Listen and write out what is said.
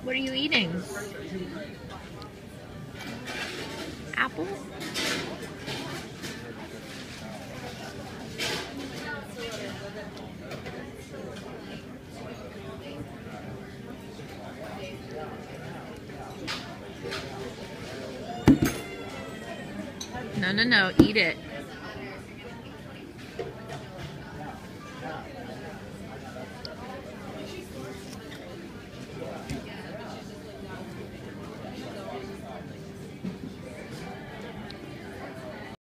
What are you eating? Apple? No, no, no. Eat it.